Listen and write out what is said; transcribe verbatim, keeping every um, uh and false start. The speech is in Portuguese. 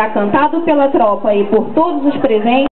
será cantado pela tropa e por todos os presentes.